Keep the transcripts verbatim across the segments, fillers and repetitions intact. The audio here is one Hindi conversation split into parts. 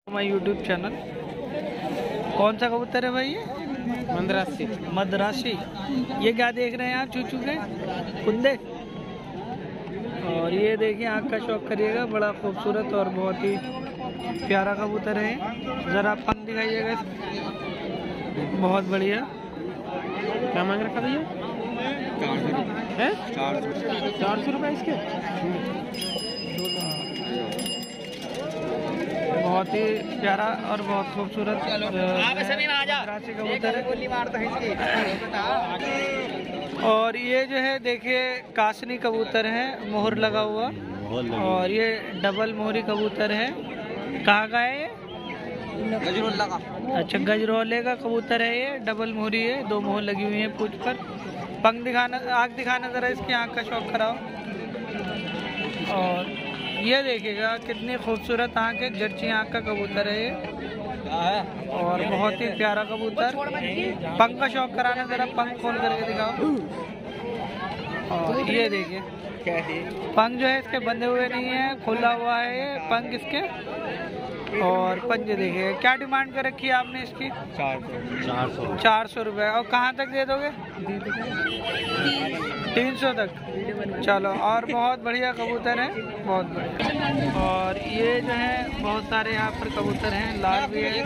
हमारा यूट्यूब चैनल। कौन सा कबूतर है भाई ये? मद्रासी। मद्रासी। ये क्या देख रहे हैं आप? चूचू के कुंदे। और ये देखिए, आँख का शौक करिएगा, बड़ा खूबसूरत और बहुत ही प्यारा कबूतर है। ज़रा पंख दिखाइएगा, बहुत बढ़िया। क्या मांग रखा भैया? चार सौ चार सौ रुपये इसके। बहुत ही प्यारा और बहुत खूबसूरत मद्रासी कबूतर है। और ये जो है देखिए, कासनी कबूतर है, मोहर लगा हुआ। और ये डबल मोहरी कबूतर है। कहाँ का है ये? गजरोला का। अच्छा, गजरोले का कबूतर है ये। डबल मोहरी है, दो मोहर लगी हुई है पूंछ पर। पंख दिखाना, आँख दिखाना ज़रा, इसकी आँख का शौक कराओ। और ये देखिएगा कितनी खूबसूरत आँख है, जर्ची आँख का कबूतर है ये। और बहुत ही प्यारा कबूतर। पंख का शौक कराना ज़रा, पंख खोल करके दिखाओ। और ये देखिए, पंख जो है इसके बंधे हुए नहीं है, खुला हुआ है ये पंख इसके। और पंजे देखिए। क्या डिमांड कर रखी है आपने इसकी? चार सौ चार सौ रुपये। और कहाँ तक दे दोगे? तीन सौ तक। चलो, और बहुत बढ़िया कबूतर है, बहुत बढ़िया। और ये जो है बहुत सारे यहाँ पर कबूतर हैं, लाल भी है,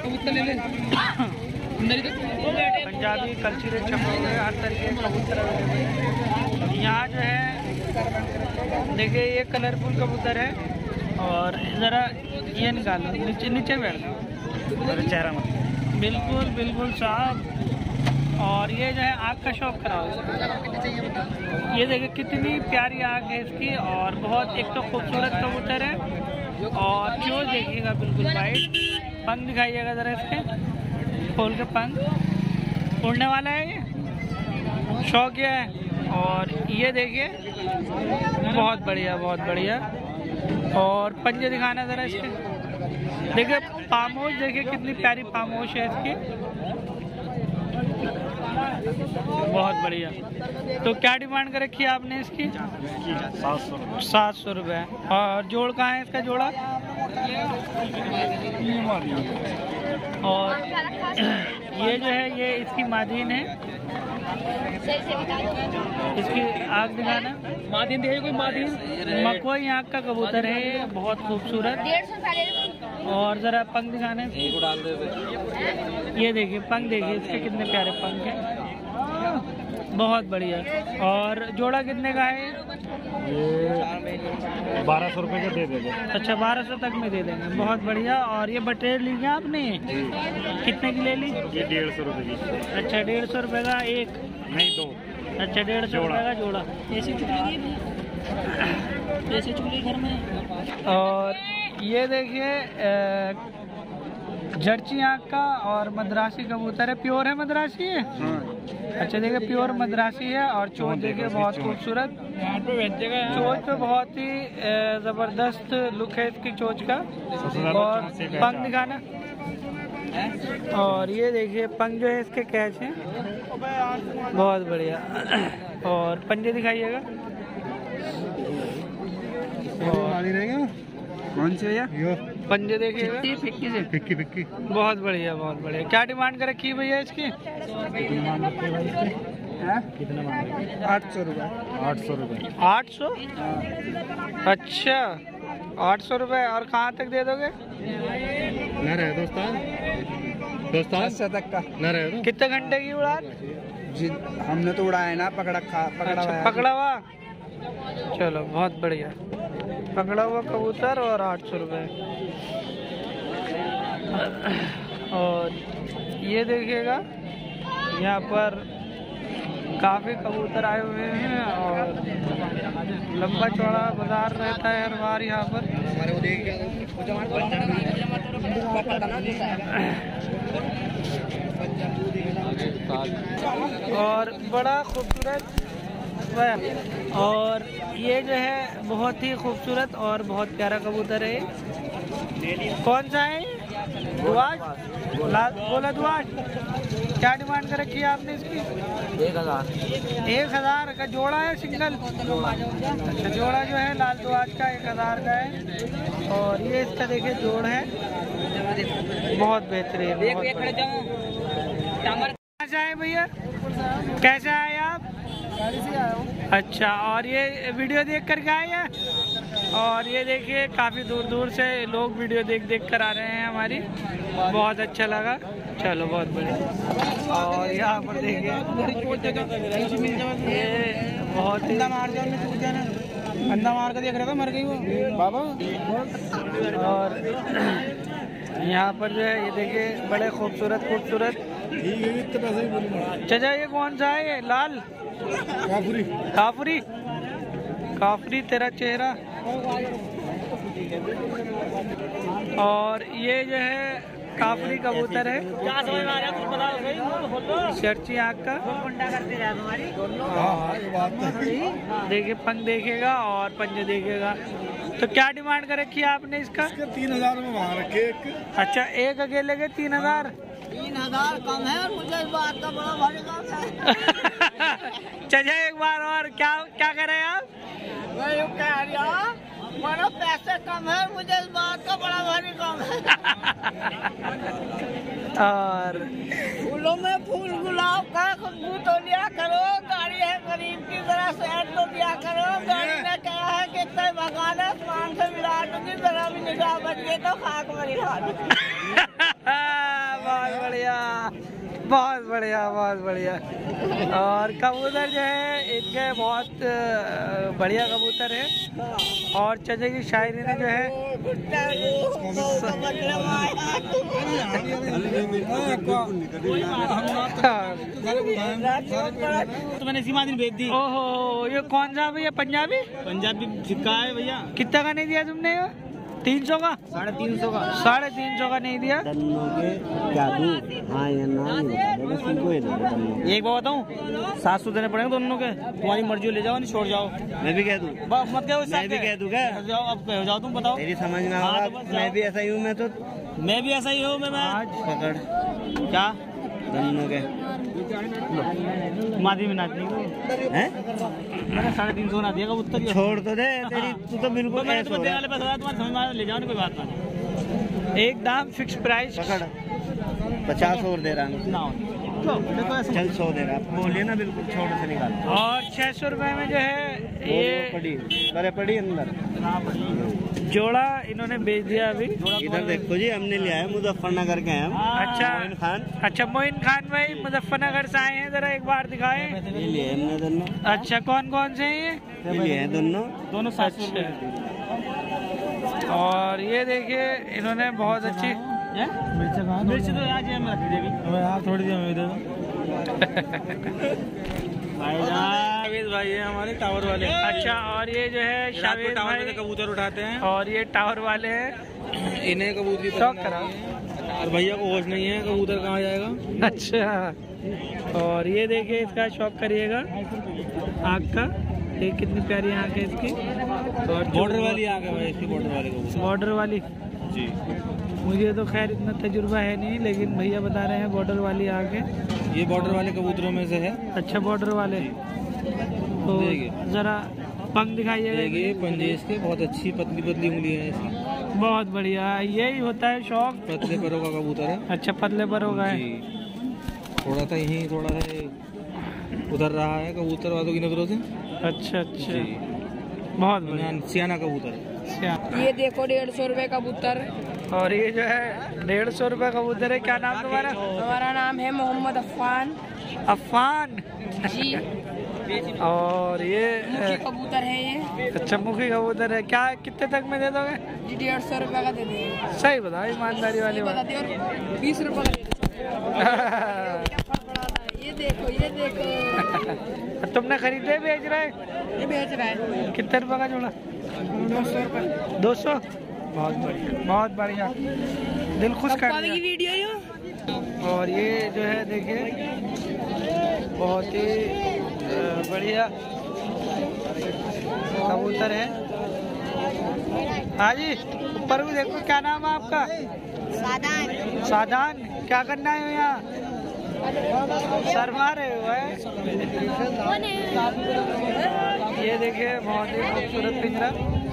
पंजाबी कल्चर छपे हुए, हर तरीके के कबूतर अवेलेबल। यहाँ जो है देखिए, ये कलरफुल कबूतर है। और ज़रा ये निकालो, नीचे नीचे बैठ, मेरा चेहरा मत। बिल्कुल बिल्कुल साहब। और ये जो है आँख का शौक कराओ। ये देखिए कितनी प्यारी आँख है इसकी। और बहुत एक तो खूबसूरत कबूतर है। और चोंच देखिएगा बिल्कुल वाइट। पंख दिखाइएगा ज़रा इसके, खोल के पंख। उड़ने वाला है ये, शौक ये है। और ये देखिए, बहुत बढ़िया, बहुत बढ़िया। और पंजे दिखाना ज़रा इसके। देखिए पामोश, देखिए कितनी प्यारी पामोश है इसकी, बहुत बढ़िया। तो क्या डिमांड कर रखी है आपने इसकी? सात सौ सात सौ रुपये। और जोड़ कहाँ है इसका जोड़ा? और ये जो है, ये इसकी मादीन है। इसकी आँख दिखाना। मादीन दिखाइए, कोई मादीन। मकोई आँख का कबूतर है ये, बहुत खूबसूरत। और ज़रा पंख दिखाने। ये देखिए पंख, देखिए इसके कितने प्यारे पंख हैं, बहुत बढ़िया। और जोड़ा कितने का है? ये बारह सौ रुपये का दे देंगे। अच्छा, बारह सौ तक में दे देंगे, बहुत बढ़िया। और ये बटेर ली क्या आपने? कितने की ले ली? ये डेढ़ सौ रुपये की। अच्छा, डेढ़ सौ रुपये का एक? नहीं, दो। अच्छा, डेढ़ सौ रुपये का जोड़ा। ऐसे ऐसे चूल्हे घर में। और ये देखिए, जर्ची आँख का और मद्रासी कबूतर है। प्योर है मद्रासी है? अच्छा, देखिए प्योर मद्रासी है। और चोंच देखिए बहुत खूबसूरत। चोंच पे बहुत ही ज़बरदस्त लुक है इसकी चोंच का। और पंख दिखाना। और ये देखिए पंख जो है इसके कैच हैं, बहुत बढ़िया। और पंजे दिखाइएगा। कौन सी भैया? पंजे देखिएगा, फिक्की से फिक्की फिक्की। बहुत बढ़िया, बहुत बढ़िया। क्या डिमांड कर रखी है भैया इसकी? कितना मांग रहे हैं? आठ सौ रुपये। आठ सौ रुपये। आठ सौ? अच्छा, आठ सौ रुपये। और कहाँ तक दे दोगे? न रहे दोस्तान, दोस्तान तक का न रहे दो। कितने घंटे की उड़ान? जी, हमने तो उड़ाया है ना, पकड़ा खा पकड़ा अच्छा, हुआ। पकड़ा हुआ। चलो, बहुत बढ़िया। पकड़ा हुआ कबूतर और आठ सौ रुपये। और ये देखिएगा, यहाँ पर काफ़ी कबूतर आए हुए हैं। और लंबा चौड़ा बाजार रहता है हर बार यहाँ पर। और बड़ा खूबसूरत। और ये जो है बहुत ही खूबसूरत और बहुत प्यारा कबूतर है। कौन सा है? दुआज, बोला दुआज। क्या डिमांड कर रखी है आपने इसकी? एक हजार। एक हजार का जोड़ा है, सिंगल? अच्छा, जोड़ा जो है लाल दुआज का एक हजार का है। और ये इसका देखिए जोड़ है। बहुत बेहतरीन। कैसे आए भैया, कैसे आए आप? गाड़ी से आया हूँ। अच्छा, और ये वीडियो देख कर के आए हैं? और ये देखिए काफ़ी दूर दूर से लोग वीडियो देख देख कर आ रहे हैं हमारी, बहुत अच्छा लगा। चलो बहुत बढ़िया। और यहाँ पर देखिए ये बहुत ही अंधा मार कर देख रहा था, मर गई वो बाबा। और यहाँ पर जो है ये देखिए बड़े खूबसूरत खूबसूरत। चाचा ये कौन सा है? ये लाल काफुरी। काफरी, काफरी तेरा चेहरा। और ये जो है काफरी कबूतर है, शर्ची आँख का। देखिए पंख देखेगा और पंजे देखेगा। तो क्या डिमांड कर रखी है आपने इसका? तीन हजार में वहाँ रखे। अच्छा, एक अकेले के तीन हजार तीन हजार कम है और मुझे इस बात का बड़ा भारी काम है। चाचा एक बार और क्या क्या कर रहे हैं आप? मैं यूँ कह रहा हूँ, मेरा पैसे कम है, मुझे इस बात का बड़ा भारी काम है। और फूलों में फूल गुलाब का खुशबू तो लिया करो, गाड़ी है गरीब की तरह सेट तो दिया करो। गाड़ी ने कहा है कि इतने भगवान आसमान से मिला दूंगी, जरा भी निगाह बच गई तो खाक में गिरा दूंगी। बहुत बढ़िया, बहुत बढ़िया, बहुत बढ़िया। और कबूतर जो है इनके बहुत बढ़िया कबूतर है। और चाचा की शायरी ने जो है तो मैंने इसी दिन भेज दी। ओहो, ये कौन सा भैया? पंजाबी पंजाबी सिक्का है भैया। कितना का नहीं दिया तुमने? ये तीन सौ का? साढ़े तीन सौ का। साढ़े तीन सौ का नहीं दिया? क्या दूं? हाँ या ना? एक बात बताऊँ, सात सौ देने पड़ेंगे दोनों के। तुम्हारी मर्जी ले जाओ, नहीं छोड़ जाओ। मैं भी कह दूं? बस मत कहो, मैं भी कह दूं क्या? जाओ, अब कहो जाओ, तुम बताओ। मेरी समझ में हाँ, आया। तो बस मैं भी ऐसा ही हूँ। मैं तो मैं भी ऐसा ही हूँ। मैं मैं पकड़ क्या दोनों के मादी में नाचनी को हैं? मैंने साढ़े तीन सौ ना दिया कबूतर। छोड़ तो दे तेरी, तू तो बिल्कुल मैंने ऐसा तुम्हें हो देने रहा है। वाले पैसे तुम्हारे समझ में ले जाओ, नहीं कोई बात ना। एक दाम फिक्स प्राइस। पकड़ पचास और दे रहा हूँ। ना हो तो देखो ऐसे चल सौ दे रहा। बोलिए ना, बिल्कुल छोड़ से निकाल। और छह सौ रुपए में जो है ये ये पड़ी, अरे पड़ी अंदर जोड़ा इन्होंने बेच दिया अभी। इधर देखो जी, हमने लिया है मुजफ्फरनगर के हैं हम। अच्छा मोइन खान। अच्छा, मोइन खान भाई मुजफ्फरनगर से आए हैं, जरा एक बार दिखाएं। ये लिए हमने दोनों। अच्छा, कौन कौन से हैं ये? ये लिए हैं दोनों। दोनों सात सौ अच्छा। और ये देखिए इन्होंने बहुत अच्छी मिर्च तो आज में रख दीजिए यार, थोड़ी देर में दे दो। शावेज भाई है हमारे टावर वाले। अच्छा, और ये जो है शावेज टावर भाई में कबूतर उठाते हैं, और ये टावर वाले हैं। इन्हें कबूतरी शौक करा। और भैया को होश नहीं है, कबूतर कहाँ जाएगा। अच्छा, और ये देखिए इसका शौक करिएगा आँख का। ये कितनी प्यारी आँख है इसकी। और बॉर्डर वाली आ गया भाई, इसकी बॉर्डर वाले कबूतर बॉर्डर वाली। जी। मुझे तो खैर इतना तजुर्बा है नहीं, लेकिन भैया बता रहे हैं बॉर्डर वाली आँख है। ये बॉर्डर वाले कबूतरों में से है। अच्छा, बॉर्डर वाले। तो देखिए। जरा पंख दिखाइएगा। देखिए पंजे इसके बहुत अच्छी पतली पतली उंगली है इसकी। बहुत बढ़िया, यही होता है शौक। पतले पैरों का कबूतर है। अच्छा, पतले पर होगा है। जी। थोड़ा सा यहीं थोड़ा सा उधर रहा है कबूतर वालों की नजरों से। अच्छा अच्छा, बहुत बढ़िया। सियाना कबूतर है। ये देखो डेढ़ सौ रुपए कबूतर। और ये जो है डेढ़ सौ रुपये कबूतर है। क्या नाम तुम्हारा? हमारा नाम है मोहम्मद अफान अफान जी। और ये मुखी कबूतर है ये। अच्छा, मुखी कबूतर है। क्या कितने तक में दे दोगे? जी डेढ़ सौ रुपए का दे देंगे। सही बताओ, ईमानदारी वाली बात। बताते और बीस रुपए का दे देंगे। ये देखो, ये देखो। तुमने खरीदे, बेच रहे? ये बेच रहा है। कितने रुपए का जोड़ा? दो सौ रुपए। दो सौ। बहुत बढ़िया, बहुत बढ़िया, दिल खुश कर की दिया। वीडियो ये। और ये जो है देखिए बहुत ही अ, बढ़िया कबूतर है। हाँ जी, ऊपर भी देखो। क्या नाम है आपका? सादान। सादान। क्या करना है यहाँ? शर्मा रहे हो है? ये देखिए बहुत ही खूबसूरत पिंजरा।